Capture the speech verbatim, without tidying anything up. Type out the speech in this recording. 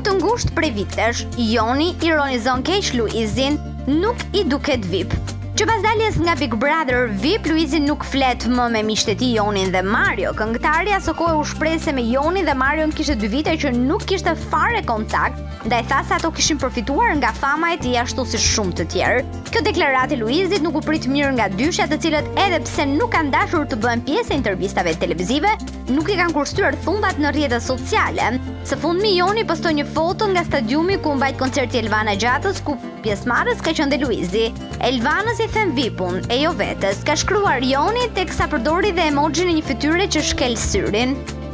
të ngushtë prej vitesh, Joni ironizon keq Luizin, nuk i duket V I P. Që pas daljes nga Big Brother V I P, Luizi nuk flet më me miqtë e tij Jonin dhe Mario. Këngëtari aso kohë u shpreh se me Jonin dhe Marion kishte dy vite që nuk kishte fare kontakt, ndaj tha se ato kishin përfituar nga fama e tij ashtu si shumë të tjerë. Kjo deklaratë e Luizit nuk u prit mirë nga dyshja, të cilët edhe pse nuk kanë dashur të bëhen pjesë e intervistave televizive, nuk i kanë kurstuar thundat në rrjetet sociale. Së fundmi Joni postoi një foto nga stadiumi ku mbajt koncerti Elvana Gjatës, ku pjesëmarrës ka qenë dhe Luizi. Elvanës i them V I P-un, e jo vetes, ka shkruar Joni, teksa përdori dhe emogjin e një fytyre që shkel syrin.